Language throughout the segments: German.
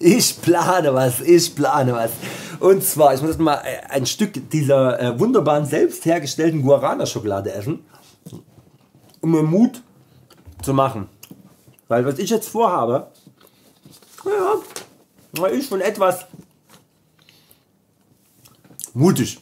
Ich plane was, ich plane was. Und zwar, ich muss mal ein Stück dieser wunderbaren selbst hergestellten Guarana-Schokolade essen, um mir Mut zu machen. Weil was ich jetzt vorhabe, ja, ist schon etwas mutig.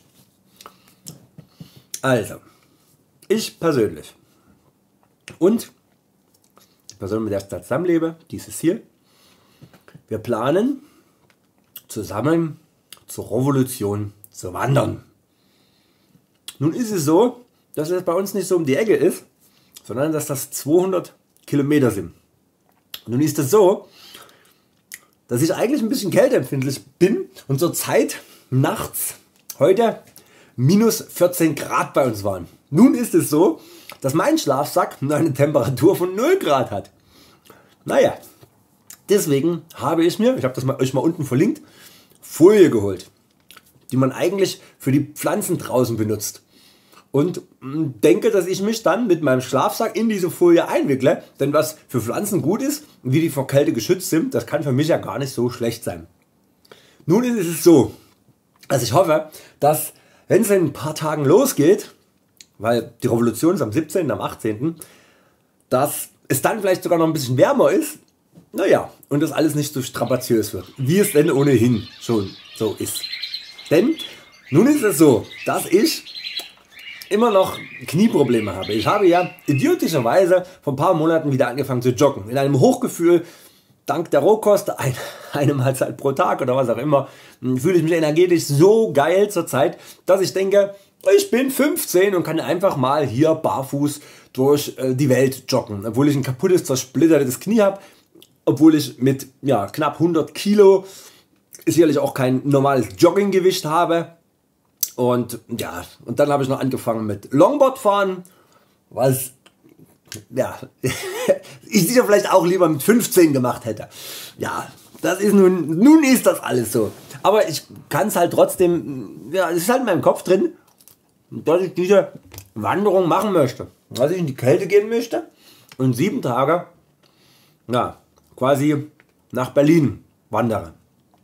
Also, ich persönlich und die Person, mit der ich zusammenlebe, dieses hier, wir planen zusammen zur Revolution zu wandern. Nun ist es so, dass es bei uns nicht so um die Ecke ist, sondern dass das 200 Kilometer sind. Nun ist es so, dass ich eigentlich ein bisschen kälteempfindlich bin und zur Zeit nachts heute minus 14 Grad bei uns waren. Nun ist es so, dass mein Schlafsack eine Temperatur von 0 Grad hat. Naja, deswegen habe ich mir, ich habe das euch mal unten verlinkt, Folie geholt, die man eigentlich für die Pflanzen draußen benutzt. Und denke, dass ich mich dann mit meinem Schlafsack in diese Folie einwickle, denn was für Pflanzen gut ist, wie die vor Kälte geschützt sind, das kann für mich ja gar nicht so schlecht sein. Nun ist es so, dass ich hoffe, dass wenn es in ein paar Tagen losgeht, weil die Revolution ist am 17., am 18., dass es dann vielleicht sogar noch ein bisschen wärmer ist, naja, und das alles nicht so strapaziös wird, wie es denn ohnehin schon so ist. Denn nun ist es so, dass ich immer noch Knieprobleme habe. Ich habe ja idiotischerweise vor ein paar Monaten wieder angefangen zu joggen. In einem Hochgefühl, dank der Rohkost, eine Mahlzeit pro Tag oder was auch immer, fühle ich mich energetisch so geil zur Zeit, dass ich denke, ich bin 15 und kann einfach mal hier barfuß durch die Welt joggen. Obwohl ich ein kaputtes, zersplittertes Knie habe, obwohl ich mit knapp 100 Kilo sicherlich auch kein normales Jogginggewicht habe. Und ja, und dann habe ich noch angefangen mit Longboard fahren, was ich sicher vielleicht auch lieber mit 15 gemacht hätte. Ja, das ist nun ist das alles so. Aber ich kann es halt trotzdem, es ist halt in meinem Kopf drin, dass ich diese Wanderung machen möchte. Dass ich in die Kälte gehen möchte und 7 Tage quasi nach Berlin wandere.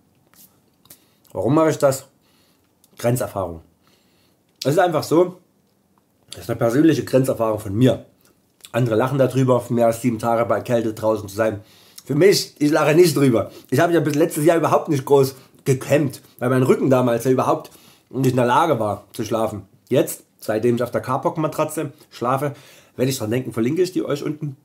Warum mache ich das? Grenzerfahrung. Es ist einfach so, das ist eine persönliche Grenzerfahrung von mir. Andere lachen darüber, mehr als 7 Tage bei Kälte draußen zu sein. Für mich, ich lache nicht drüber. Ich habe ja bis letztes Jahr überhaupt nicht groß gekämmt, weil mein Rücken damals ja überhaupt nicht in der Lage war zu schlafen. Jetzt, seitdem ich auf der Carport-Matratze schlafe, wenn ich dran denken, verlinke ich die euch unten.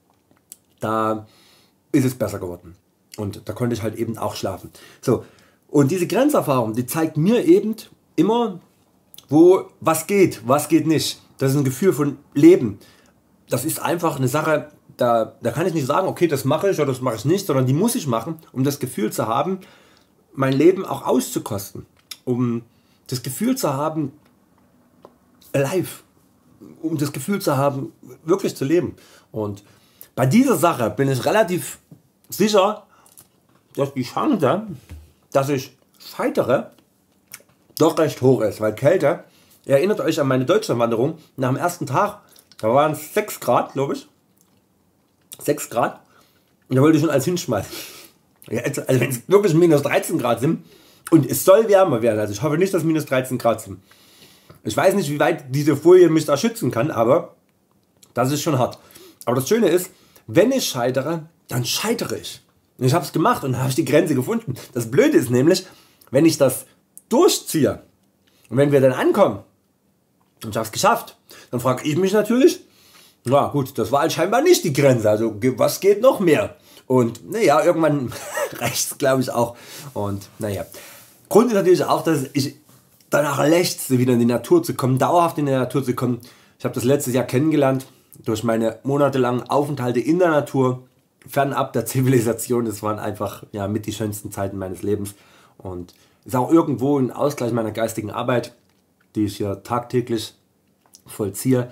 Da ist es besser geworden. Und da konnte ich halt eben auch schlafen. So. Und diese Grenzerfahrung, die zeigt mir eben immer, was geht nicht. Das ist ein Gefühl von Leben. Das ist einfach eine Sache, da kann ich nicht sagen, okay, das mache ich oder das mache ich nicht, sondern die muss ich machen, um das Gefühl zu haben, mein Leben auch auszukosten. Um das Gefühl zu haben, alive. Um das Gefühl zu haben, wirklich zu leben. Und bei dieser Sache bin ich relativ sicher, dass die Chance, dass ich scheitere, doch recht hoch ist, weil Kälte, ihr erinnert euch an meine Deutschlandwanderung, nach dem ersten Tag, da waren es 6 Grad, glaube ich, 6 Grad, und da wollte ich schon alles hinschmeißen. Also wenn es wirklich minus 13 Grad sind, und es soll wärmer werden, also ich hoffe nicht, dass minus 13 Grad sind. Ich weiß nicht, wie weit diese Folie mich da schützen kann, aber das ist schon hart. Aber das Schöne ist, wenn ich scheitere, dann scheitere ich. Und ich habe es gemacht und habe die Grenze gefunden. Das Blöde ist nämlich, wenn ich das durchziehe und wenn wir dann ankommen und ich habe es geschafft, dann frage ich mich natürlich, na gut, das war halt scheinbar nicht die Grenze, also was geht noch mehr? Und naja, irgendwann reicht es, glaube ich, auch. Und naja, Grund ist natürlich auch, dass ich danach lechzte, wieder in die Natur zu kommen, dauerhaft in die Natur zu kommen. Ich habe das letztes Jahr kennengelernt durch meine monatelangen Aufenthalte in der Natur, fernab der Zivilisation. Das waren einfach mit die schönsten Zeiten meines Lebens und ist auch irgendwo ein Ausgleich meiner geistigen Arbeit, die ich hier tagtäglich vollziehe.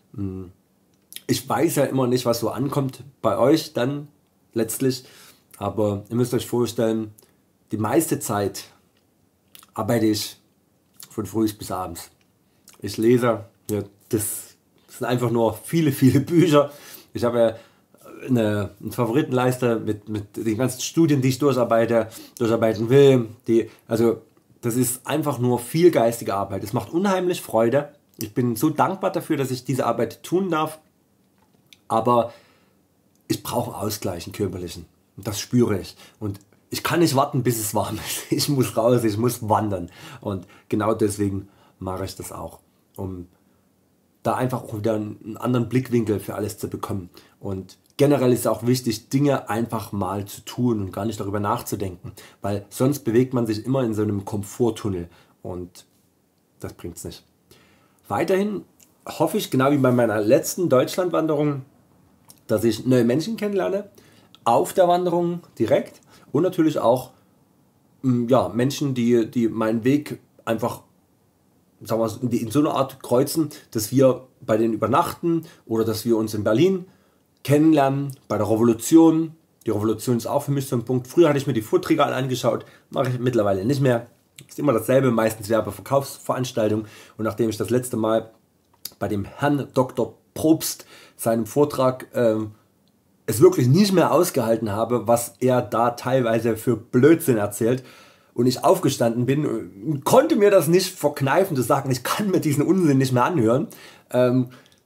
Ich weiß ja immer nicht, was so ankommt bei euch dann letztlich, aber ihr müsst euch vorstellen, die meiste Zeit arbeite ich von früh bis abends. Ich lese, das sind einfach nur viele Bücher. Ich habe eine Favoritenleiste mit den ganzen Studien, die ich durcharbeiten will. Also das ist einfach nur viel geistige Arbeit. Es macht unheimlich Freude. Ich bin so dankbar dafür, dass ich diese Arbeit tun darf. Aber ich brauche einen Ausgleich, einen körperlichen. Und das spüre ich. Und ich kann nicht warten, bis es warm ist. Ich muss raus, ich muss wandern. Und genau deswegen mache ich das auch. Um da einfach auch wieder einen anderen Blickwinkel für alles zu bekommen. Und generell ist es auch wichtig, Dinge einfach mal zu tun und gar nicht darüber nachzudenken. Weil sonst bewegt man sich immer in so einem Komforttunnel. Und das bringt es nicht. Weiterhin hoffe ich, genau wie bei meiner letzten Deutschlandwanderung, dass ich neue Menschen kennenlerne, auf der Wanderung direkt und natürlich auch Menschen, die meinen Weg einfach, sagen wir, in so einer Art kreuzen, dass wir bei denen übernachten oder dass wir uns in Berlin kennenlernen, bei der Revolution. Die Revolution ist auch für mich so ein Punkt. Früher hatte ich mir die Vorträge alle angeschaut, mache ich mittlerweile nicht mehr. Ist immer dasselbe, meistens Werbeverkaufsveranstaltungen. Und nachdem ich das letzte Mal bei dem Herrn Dr. Probst seinem Vortrag es wirklich nicht mehr ausgehalten habe, was er da teilweise für Blödsinn erzählt und ich aufgestanden bin und konnte mir das nicht verkneifen zu sagen, ich kann mir diesen Unsinn nicht mehr anhören, da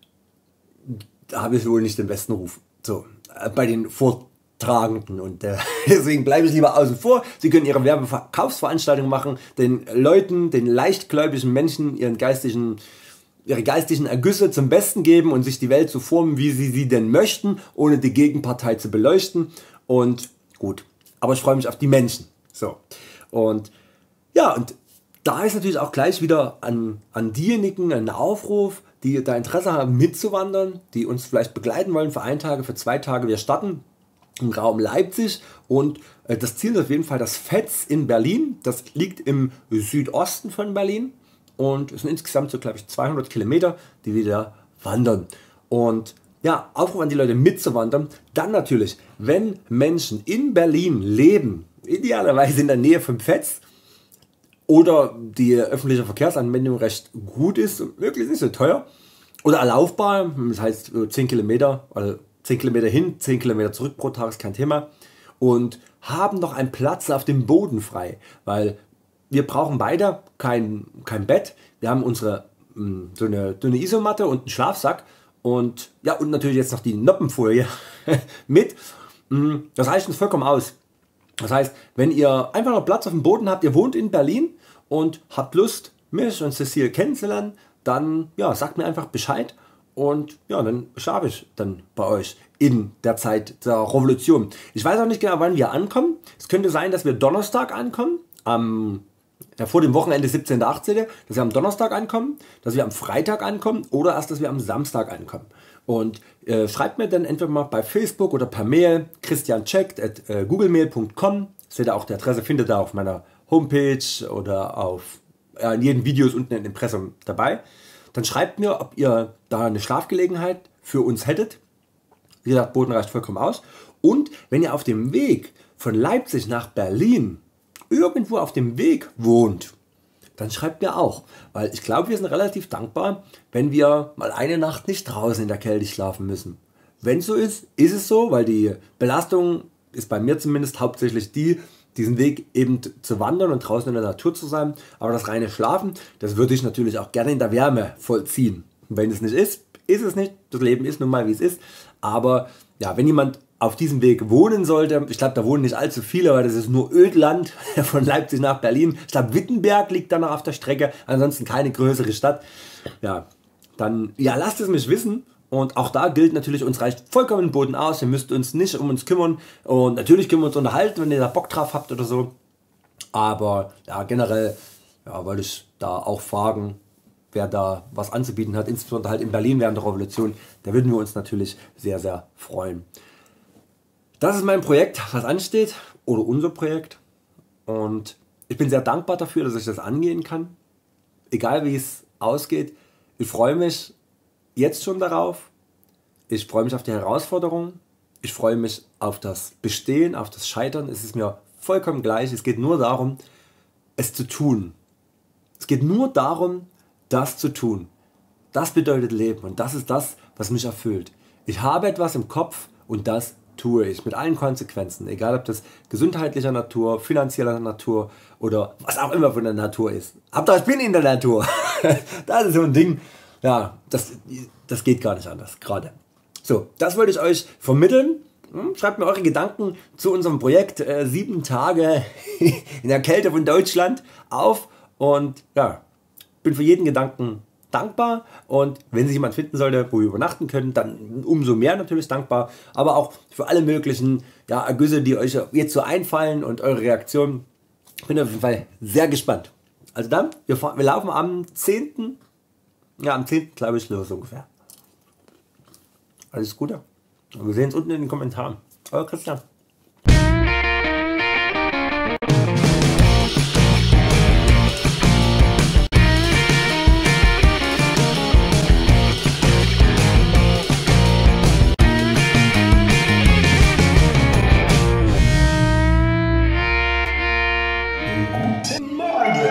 habe ich wohl nicht den besten Ruf bei den Vortragenden und deswegen bleibe ich lieber außen vor. Sie können ihre Werbeverkaufsveranstaltung machen, den Leuten, den leichtgläubigen Menschen ihre geistigen Ergüsse zum Besten geben und sich die Welt so formen, wie sie denn möchten, ohne die Gegenpartei zu beleuchten. Und gut, aber ich freue mich auf die Menschen. So. Und ja, und da ist natürlich auch gleich wieder an diejenigen ein Aufruf, die da Interesse haben mitzuwandern, die uns vielleicht begleiten wollen für 1 Tag, für 2 Tage. Wir starten im Raum Leipzig und das Ziel ist auf jeden Fall das Vetz in Berlin. Das liegt im Südosten von Berlin. Und es sind insgesamt so, glaube ich, 200 Kilometer, die wir da wandern. Und ja, Aufruf an die Leute mitzuwandern. Dann natürlich, wenn Menschen in Berlin leben, idealerweise in der Nähe vom Vetz, oder die öffentliche Verkehrsanbindung recht gut ist und möglichst nicht so teuer, oder erlaubbar, das heißt 10 Kilometer, also 10 Kilometer hin, 10 Kilometer zurück pro Tag ist kein Thema, und haben noch einen Platz auf dem Boden frei, weil wir brauchen beide kein Bett. Wir haben unsere so eine dünne Isomatte und einen Schlafsack und ja, und natürlich jetzt noch die Noppenfolie mit. Das reicht uns vollkommen aus. Das heißt, wenn ihr einfach noch Platz auf dem Boden habt, ihr wohnt in Berlin und habt Lust, mich und Cecile kennenzulernen, dann ja, sagt mir einfach Bescheid und ja, dann schlafe ich dann bei euch in der Zeit der Revolution. Ich weiß auch nicht genau, wann wir ankommen. Es könnte sein, dass wir Donnerstag ankommen, vor dem Wochenende 17. 18. dass wir am Donnerstag ankommen, dass wir am Freitag ankommen oder erst, dass wir am Samstag ankommen. Und schreibt mir dann entweder mal bei Facebook oder per Mail christiancheckt@googlemail.com. Seht ihr auch, die Adresse findet ihr auf meiner Homepage oder in jedem Video ist unten im Impressum dabei. Dann schreibt mir, ob ihr da eine Schlafgelegenheit für uns hättet. Wie gesagt, Boden reicht vollkommen aus. Und wenn ihr auf dem Weg von Leipzig nach Berlin irgendwo auf dem Weg wohnt, dann schreibt mir auch, weil ich glaube, wir sind relativ dankbar, wenn wir mal eine Nacht nicht draußen in der Kälte schlafen müssen. Wenn es so ist, ist es so, weil die Belastung ist bei mir zumindest hauptsächlich diesen Weg eben zu wandern und draußen in der Natur zu sein. Aber das reine Schlafen, das würde ich natürlich auch gerne in der Wärme vollziehen. Und wenn es nicht ist, ist es nicht. Das Leben ist nun mal, wie es ist. Aber ja, wenn jemand auf diesem Weg wohnen sollte, ich glaube, da wohnen nicht allzu viele, weil das ist nur Ödland von Leipzig nach Berlin. Ich glaube, Wittenberg liegt da noch auf der Strecke, ansonsten keine größere Stadt. Ja, dann lasst es mich wissen. Und auch da gilt natürlich, uns reicht vollkommen Boden aus. Ihr müsst uns nicht um uns kümmern. Und natürlich können wir uns unterhalten, wenn ihr da Bock drauf habt oder so. Aber ja, generell wollte ich da auch fragen, wer da was anzubieten hat, insbesondere halt in Berlin während der Revolution. Da würden wir uns natürlich sehr, sehr freuen. Das ist mein Projekt, was ansteht, oder unser Projekt. Und ich bin sehr dankbar dafür, dass ich das angehen kann. Egal wie es ausgeht. Ich freue mich jetzt schon darauf. Ich freue mich auf die Herausforderung. Ich freue mich auf das Bestehen, auf das Scheitern. Es ist mir vollkommen gleich. Es geht nur darum, es zu tun. Es geht nur darum, das zu tun. Das bedeutet Leben und das ist das, was mich erfüllt. Ich habe etwas im Kopf Und das tue ich mit allen Konsequenzen, egal ob das gesundheitlicher Natur, finanzieller Natur oder was auch immer von der Natur ist. Hauptsache ich bin in der Natur. Das ist so ein Ding, ja, das geht gar nicht anders gerade. So, das wollte ich euch vermitteln. Schreibt mir eure Gedanken zu unserem Projekt 7 Tage in der Kälte von Deutschland auf und ja, bin für jeden Gedanken dankbar und wenn sich jemand finden sollte, wo wir übernachten können, dann umso mehr natürlich dankbar, aber auch für alle möglichen Ergüsse, die euch jetzt so einfallen und eure Reaktionen. Bin auf jeden Fall sehr gespannt. Also dann, wir laufen am 10. am 10. glaube ich los ungefähr. Alles Gute. Und wir sehen uns unten in den Kommentaren. Euer Christian. Guten Morgen.